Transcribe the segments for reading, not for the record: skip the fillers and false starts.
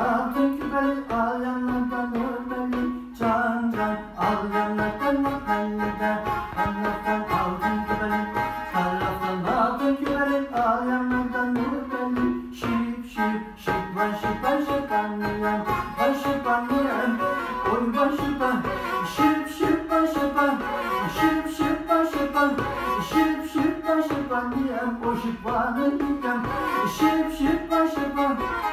altın küpeli, al yanlardan öpmeli. Can can, al yanlardan öpmeli de. Yanlardan altın küpeli, taraftan altın küpeli, al yanlardan öpmeli. Şip şip, şip başı başı kanlayan, başı kanlayan, oy başı ban. Şip şip başı ban, şip şip başı ban, şip şip başı ban diyem, o şip banı yiyem, şip şip başı ban.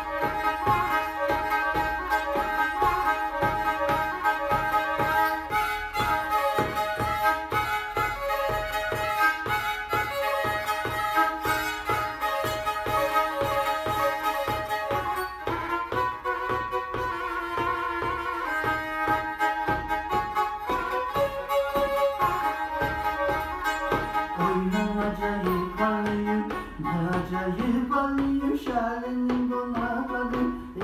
Acayip balıyım, acayip balıyım, şalenin konakları,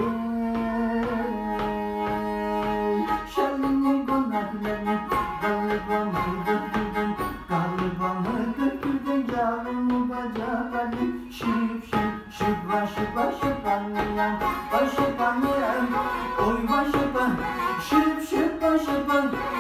şalenin konakları. Galiba götürdün, galiba götürdün, yavrumu bacakları. Şip şip, şip başı başı banlayan, oy başı ban. Şip şip başı ban.